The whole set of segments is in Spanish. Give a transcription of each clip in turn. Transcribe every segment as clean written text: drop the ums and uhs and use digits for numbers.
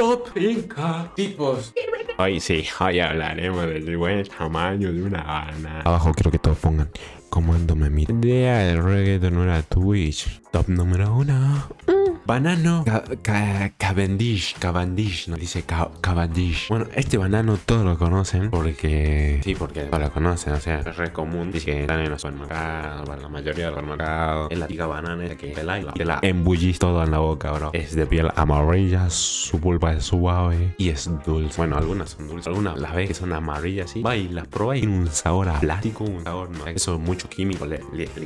Top 5 tipos. Hoy sí, hoy hablaremos del buen tamaño de una banana. Abajo quiero que todos pongan comando me mira. Idea del reggaeton no era Twitch. Top número 1. Banano Cavendish, no dice Cavendish. Bueno, este banano todos lo conocen porque... Sí, porque todos lo conocen, o sea, es re común. Dice que están en los supermercados, bueno, la mayoría de los supermercados. Es la típica banana esa que te la embullís todo en la boca, bro. Es de piel amarilla, su pulpa es suave y es dulce. Bueno, algunas son dulces, algunas las ves que son amarillas, sí. Va y las probáis, tiene un sabor a plástico, un sabor, no, eso es mucho químico, le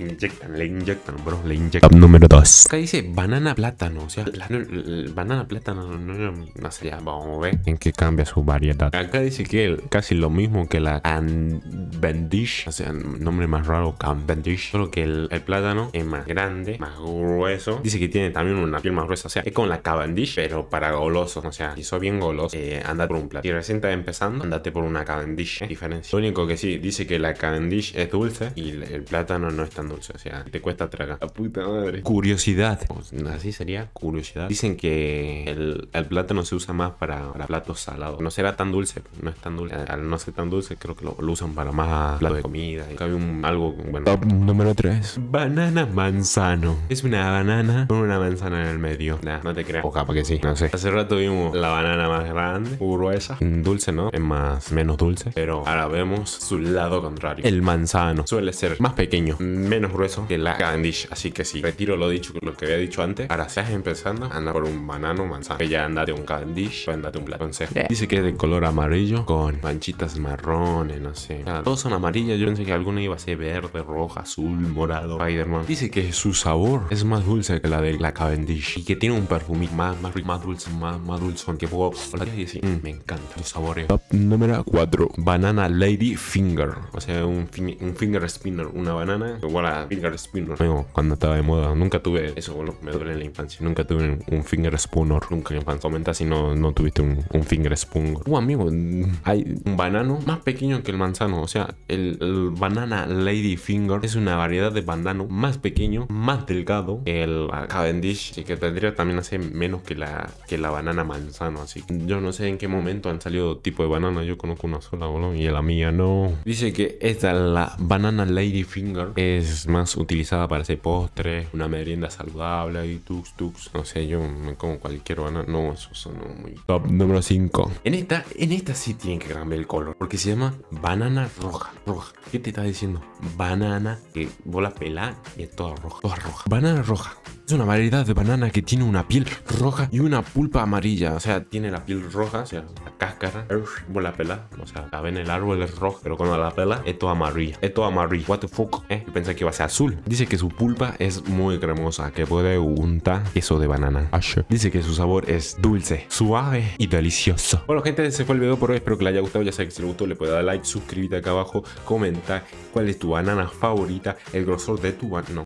inyectan, bro, le inyectan. Top número 2. Acá dice banana plátano, o sea, el banana plátano, no sé, ya vamos a ver en qué cambia su variedad. Acá dice que casi lo mismo que la Cavendish, o sea, nombre más raro, Cavendish, solo que el plátano es más grande, más grueso. Dice que tiene también una piel más gruesa, o sea, es como la Cavendish, pero para golosos, o sea, si sos bien goloso, anda por un plátano. Si recién estás empezando, andate por una Cavendish, diferencia. Lo único que sí, dice que la Cavendish es dulce y el plátano no es tan dulce, o sea, te cuesta tragar. La puta madre. Curiosidad, así sería, curiosidad. Dicen que el plátano se usa más para platos salados. No será tan dulce, no es tan dulce. Al no ser tan dulce, creo que lo usan para más platos de comida. Y cabe algo, bueno. Top número 3. Banana manzano. Es una banana con una manzana en el medio. Nah, no te creas. O capaz que sí, no sé. Hace rato vimos la banana más grande, gruesa, dulce, ¿no? Es menos dulce. Pero ahora vemos su lado contrario. El manzano suele ser más pequeño, menos grueso que la Cavendish. Así que sí, retiro lo dicho, lo que había dicho antes. Ahora si estás empezando, anda por un banano manzano. Que ya andate un Cavendish o andate un plátano. Dice que es de color amarillo con manchitas marrones, no sé. O sea, todos son amarillas. Yo pensé que alguna iba a ser verde, roja, azul, morado. Spider-Man. Dice que su sabor es más dulce que la de la Cavendish y que tiene un perfumito más dulce, más dulzón. Que puedo hablar y decir, me encanta los sabores. Top número 4. Banana Lady Finger. O sea, un finger spinner. Una banana igual a finger spinner. Bueno, cuando estaba de moda. Nunca tuve eso, bueno, me duele en la infancia. Nunca tuve un finger spooner. Nunca en la infancia. Comenta si no tuviste un finger spooner. Amigo, hay un banano más pequeño que el manzano. O sea, el banana Lady Finger es una variedad de banano más pequeño, más delgado que el Cavendish. Así que tendría también hace menos que la banana manzano. Así que yo no sé en qué momento han salido tipo de banana. Yo conozco una sola, boludo, y la mía no. Dice que la banana Lady Finger es más utilizada para hacer postres, una merienda saludable y tux. No sé, yo me como cualquier banana. No, eso son muy... Top número 5. En esta sí tienen que cambiar el color, porque se llama banana roja. ¿Qué te está diciendo? Banana que vos la pelás y es toda roja. Banana roja. Es una variedad de banana que tiene una piel roja y una pulpa amarilla. O sea, tiene la piel roja, o sea, la cáscara. Vos la pelás, o sea, la ven el árbol es rojo, pero cuando la pelas es toda amarilla. What the fuck, Yo pensé que iba a ser azul. Dice que su pulpa es muy cremosa, que puede untar queso de banana. Dice que su sabor es dulce, suave y delicioso. Bueno, gente, ese fue el video por hoy. Espero que les haya gustado. Ya sabes que si les gustó, le puedes dar like, suscríbete acá abajo, comentar cuál es tu banana favorita, el grosor de tu banana. No,